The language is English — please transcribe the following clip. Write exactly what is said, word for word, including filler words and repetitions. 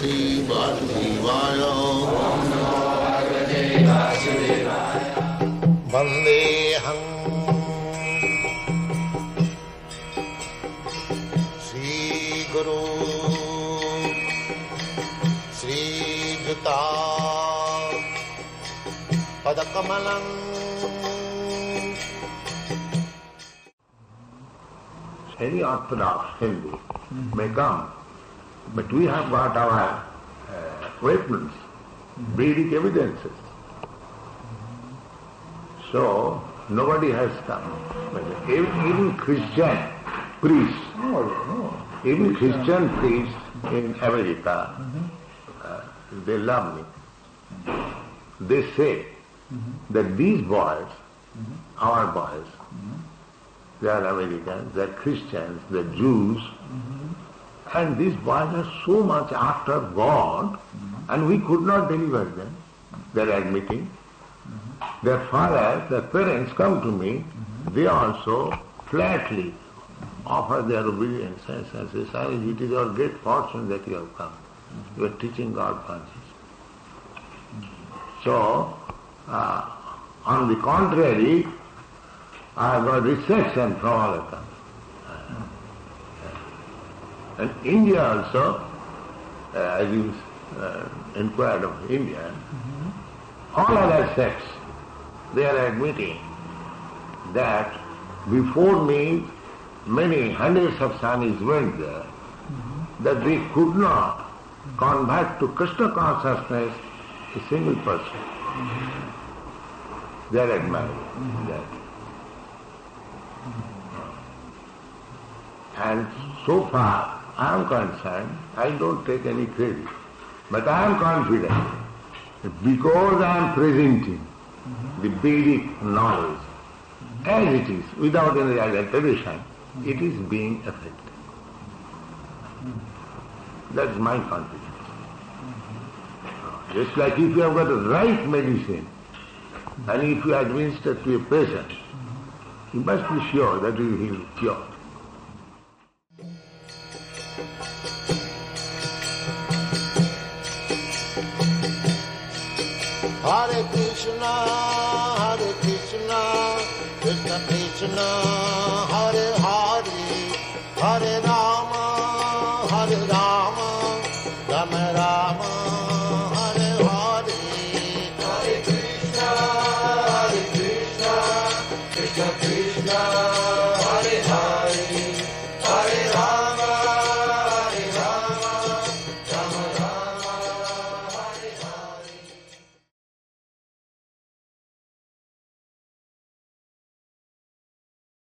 Bhagavate Vasudevaya. Om Namo Bhagavate Vasudevaya. Vandeham Sri Guru Sri Juta Padakamalam. Any orthodox Hindu mm-hmm. may come, but we have got our uh, weapons, mm-hmm. Vedic evidences. Mm-hmm. So nobody has come. Even, even Christian priests, no, no. even Christian priests in America, mm-hmm. uh, they love me. Mm-hmm. They say mm-hmm. that these boys, mm-hmm. our boys, mm-hmm. they are Americans, they are Christians, they are Jews, mm-hmm. and these boys are so much after God, mm-hmm. and we could not deliver them. They are admitting. Mm-hmm. Their fathers, their parents come to me, mm-hmm. they also flatly offer their obedience and say, Swami, it is our great fortune that you have come. Mm-hmm. You are teaching God consciousness. Mm-hmm. So, uh, on the contrary, I got reception from all of them. And India also, uh, as you uh, inquired of India, mm-hmm. all other sects, they are admitting that before me, many hundreds of Swamis went there, mm-hmm. that they could not convert to Krishna consciousness a single person. Mm-hmm. They are admiring mm-hmm. that. And so far, I am concerned, I don't take any credit, but I am confident that because I am presenting mm-hmm. the Vedic knowledge mm-hmm. as it is, without any adulteration, mm-hmm. it is being effective. Mm-hmm. That's my confidence. Mm-hmm. Just like if you have got the right medicine, mm-hmm. and if you administer to a patient, mm-hmm. you must be sure that you will heal, cure. Hare Krishna, Hare Krishna, Krishna Krishna, Hare Hare, Hare Rama, Hare Rama, Rama Rama,